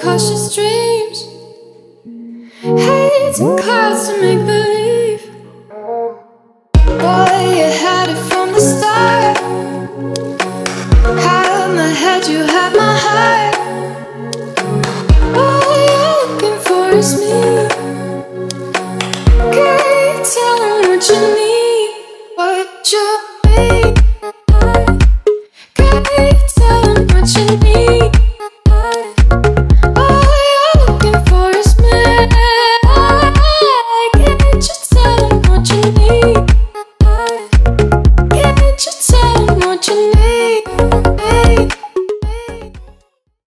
cautious dreams, hates and clouds to make believe. Boy, you had it from the start. Had my head, you had my heart. All you're looking for is me.